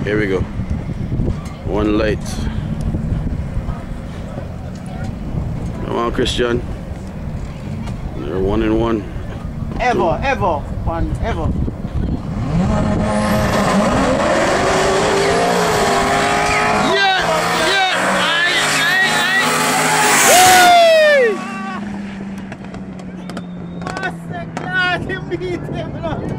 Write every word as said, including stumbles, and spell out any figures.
Here we go. One light. Come on, Christian. They're one and one. Ever, Two. ever, one, ever. Yeah, yeah, aye, aye, aye. What's the class? You beat him,